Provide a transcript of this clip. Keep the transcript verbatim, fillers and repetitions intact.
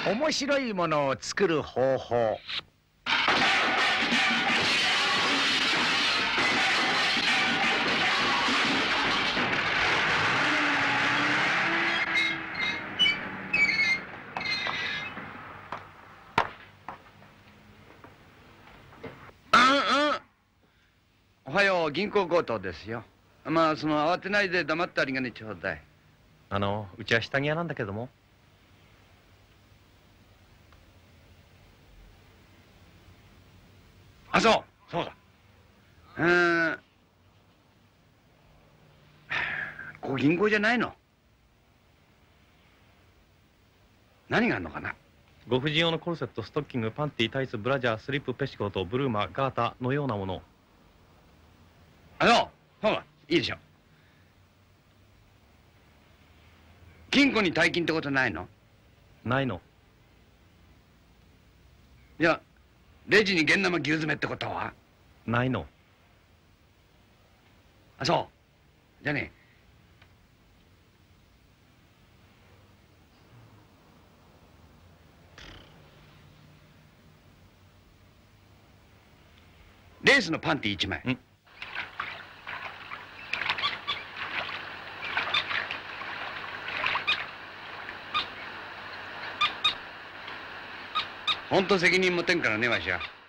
面白いものを作る方法。 おはよう、銀行強盗ですよ。まあその慌てないで黙ってありがねちょうだい。 あのうちは下着屋なんだけども。 あ、そうそうだ。うーん、ここ銀行じゃないの？何があるのかな？ ご婦人用のコルセット、ストッキング、パンティ、タイツ、ブラジャー、スリップ、ペチコート、ブルーマ、ガータのようなもの。 あのほらいいでしょ。金庫に大金ってことないの？ ないの。 いやレジに現生牛詰めってことはないの。 あ、そうじゃねえ、レースのパンティ一枚。 ん本当責任持てんからねわしは。